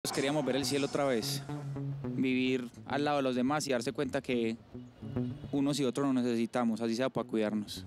Queríamos ver el cielo otra vez, vivir al lado de los demás y darse cuenta que unos y otros nos necesitamos, así sea para cuidarnos.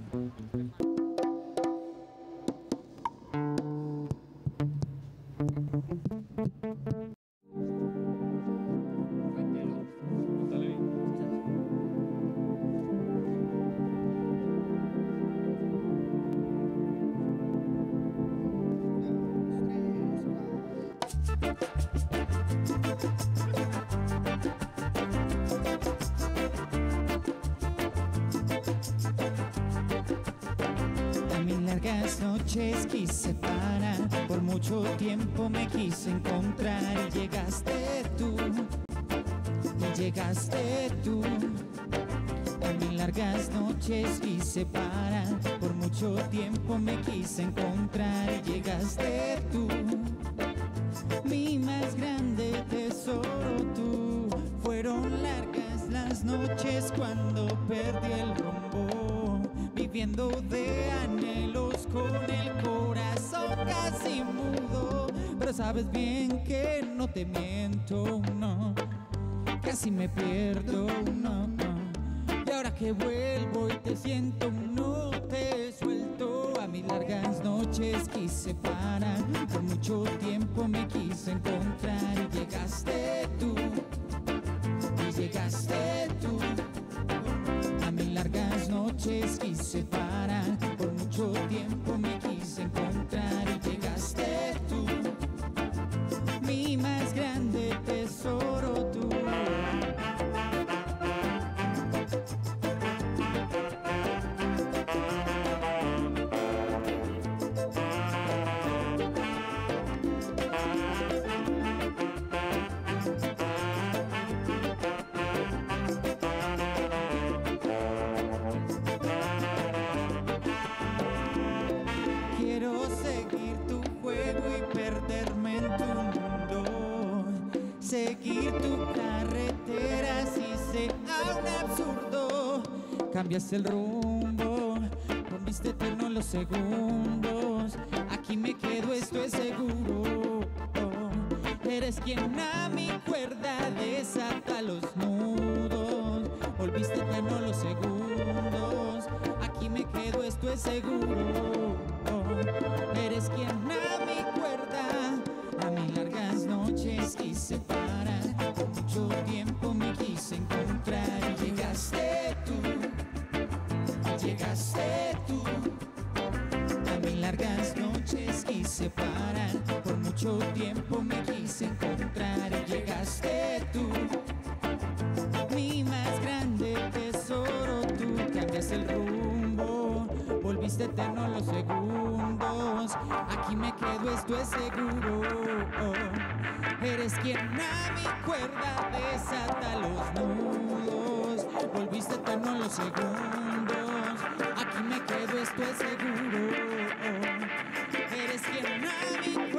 Largas noches quise parar, por mucho tiempo me quise encontrar y llegaste tú, En mis largas noches quise parar, por mucho tiempo me quise encontrar y llegaste tú. Mi más grande tesoro tú, fueron largas las noches cuando perdí el rumbo, viviendo de anhelos con el corazón casi mudo. Pero sabes bien que no te miento, no, casi me pierdo, no. Y ahora que vuelvo y te siento, no te suelto. A mis largas noches quise parar, por mucho tiempo me quise encontrar y llegaste tú, A mis largas noches quise parar, por mucho tiempo me quise encontrar y llegaste tú, mi más grande tesoro tú. Quiero seguir tu juego y perderme en tu mundo, seguir tu carretera si sea un absurdo. Cambiaste el rumbo, volviste eterno los segundos. Aquí me quedo, esto es seguro. Eres quien a mi cuerda desata los nudos. Volviste eterno los segundos. Aquí me quedo, esto es seguro. Eres quien a mi cuerda, a mis largas noches quise parar, por mucho tiempo me quise encontrar y llegaste tú, A mis largas noches quise parar, por mucho tiempo me quise encontrar y llegaste tú, mi más grande tesoro tú. Cambiaste el rumbo, volviste eterno los segundos. Aquí me quedo, esto es seguro. Eres quien a mi cuerda desata los nudos. Volviste eterno los segundos. Aquí me quedo, esto es seguro. Eres quien a mi